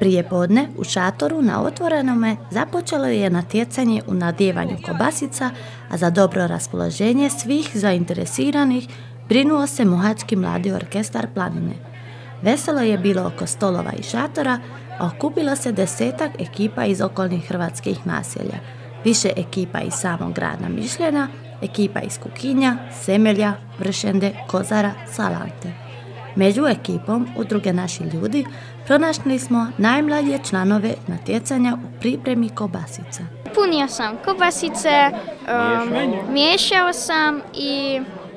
Prije podne u šatoru na otvorenome započelo je natjecanje u nadjevanju kobasica, a za dobro raspoloženje svih zainteresiranih brinuo se Mohački mladi orkestar Planine. Veselo je bilo oko stolova i šatora, a okupilo se 10-ak ekipa iz okolnih hrvatskih naselja, više ekipa iz samog grada Mišljena, ekipa iz Kukinja, Semelja, Vršende, Kozara, Salante. Među ekipom udruge Naši ljudi pronašli smo najmlađe članove natjecanja u pripremi kobasica. Punio sam kobasice, miješao sam i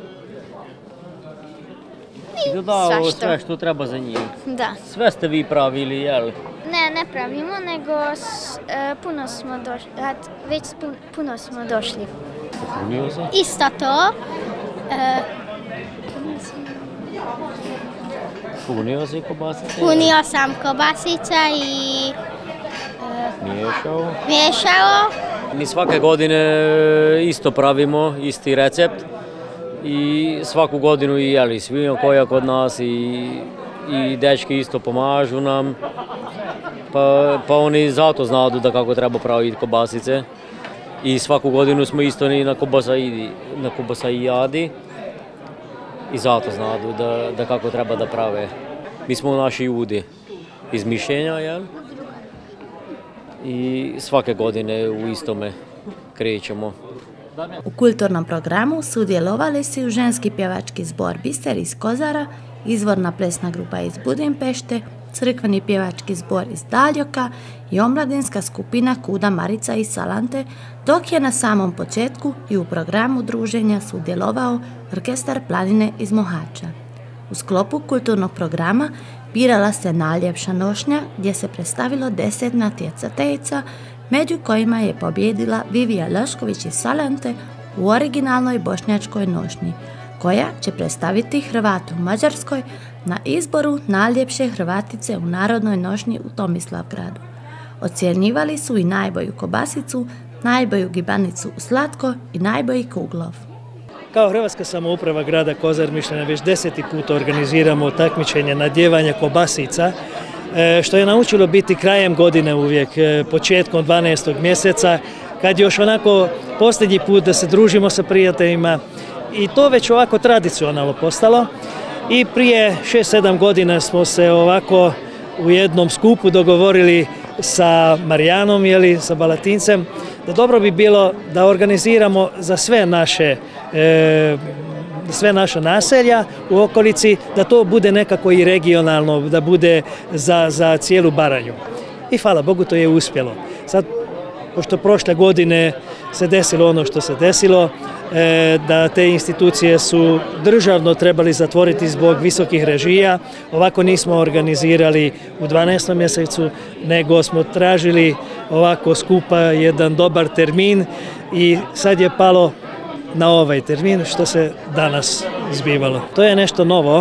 dodao sve što treba za njih. Da. Sve ste vi pravili, jel? Ne pravimo, nego puno smo došli, već puno smo došli. Punio se? Isto to. Punio si kobasice? Punio sam kobasice i miješao. Mi svake godine isto pravimo, isti recept. I svaku godinu i jeli svinjokolja kod nas i dečki isto pomažu nam. Pa oni zato znadu da kako treba praviti kobasice. I svaku godinu smo isto i na kobasajadi. I zato znadu da kako treba da prave. Mi smo naši ljudi iz Mišljenja, jel? I svake godine u istome krećemo. U kulturnom programu sudjelovali su ženski pjevački zbor Biser iz Kozara, izvorna plesna grupa iz Budimpešte, crkveni pjevački zbor iz Daljoka i omladinska skupina Kuda Marica iz Salante, dok je na samom početku i u programu druženja sudjelovao orkestar Planine iz Mohača. U sklopu kulturnog programa birala se najljepša nošnja gdje se predstavilo 10 natjecateljica, među kojima je pobjedila Vivija Lešković iz Salante u originalnoj bošnjačkoj nošnji, koja će predstaviti Hrvate u Mađarskoj na izboru najljepše Hrvatice u narodnoj nošnji u Tomislavgradu. Ocjenjivali su i najbolju kobasicu, najbolju gibanicu u slatko i najbolji kuglov. Kao Hrvatska samouprava grada Kozar Mišljena već 10. put organiziramo takmičenje nadjevanja kobasica, što je naučilo biti krajem godine uvijek, početkom 12. mjeseca, kad još onako posljednji put da se družimo sa prijateljima i to već ovako tradicionalno postalo. I prije 6-7 godina smo se ovako u jednom skupu dogovorili sa Marijanom, sa Balatincem, da dobro bi bilo da organiziramo za sve naša naselja u okolici, da to bude nekako i regionalno, da bude za cijelu Baranju. I hvala Bogu to je uspjelo. Sad, pošto prošle godine se desilo ono što se desilo, da te institucije su državno trebali zatvoriti zbog visokih režija, ovako nismo organizirali u 12. mjesecu, nego smo tražili ovako skupa jedan dobar termin i sad je palo na ovaj termin što se danas zbivalo. To je nešto novo,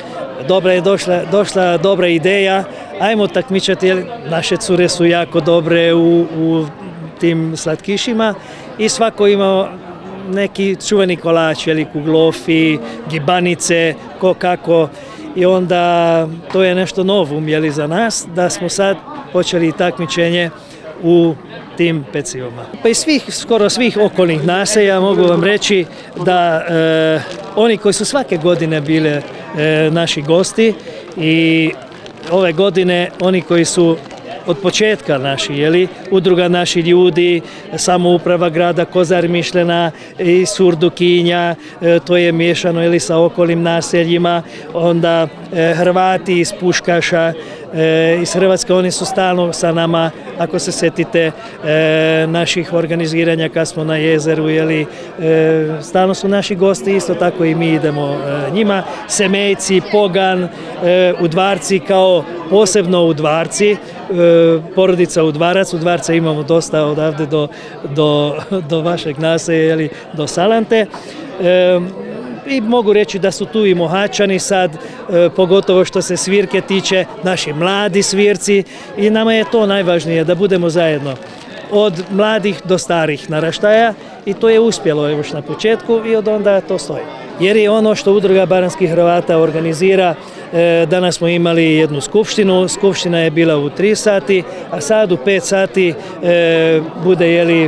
došla dobra ideja, ajmo takmičati, jer naše cure su jako dobre u tim slatkišima i svako ima neki čuveni kolač, kuglofi, gibanice, kako. I onda to je nešto novo za nas, da smo sad počeli takmičenje u tim pecivama. Pa i skoro svih okolnih naselja mogu vam reći da oni koji su svake godine bile naši gosti i ove godine oni koji su od početka naši, udruga Naši ljudi, samouprava grada Kozar Mišljena i Surdukinja, to je miješano sa okolnim naseljima, onda Hrvati iz Puškaša, iz Hrvatske, oni su stalno sa nama, ako se sjetite naših organiziranja kad smo na jezeru, stalno su naši gosti, isto tako i mi idemo njima. Semejci, Pogan, Udvarci, kao posebno Udvarci, porodica Udvarac, Udvarca imamo dosta odavde do vašeg naselja, do Salante. I mogu reći da su tu i Mohačani sad, pogotovo što se svirke tiče, naši mladi svirci i nama je to najvažnije, da budemo zajedno. Od mladih do starih naraštaja i to je uspjelo još na početku i od onda to stoji. Jer je ono što Udruga Baranjskih Hrvata organizira Danas smo imali jednu skupštinu, skupština je bila u 3 sati, a sad u 5 sati bude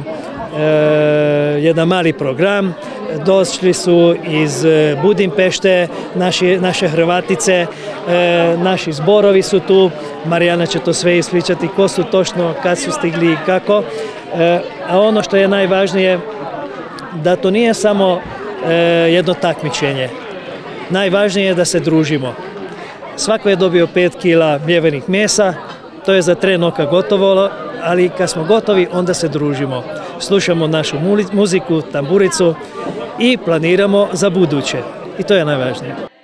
jedan mali program. Došli su iz Budimpešte, naše Hrvatice, naši zborovi su tu. Marijana će to sve ispričati ko su točno, kad su stigli i kako. A ono što je najvažnije, da to nije samo jedno takmičenje. Najvažnije je da se družimo. Svako je dobio 5 kila mljevenih mesa, to je za tren oka gotovo, ali kad smo gotovi onda se družimo. Slušamo našu muziku, tamburicu i planiramo za buduće. I to je najvažnije.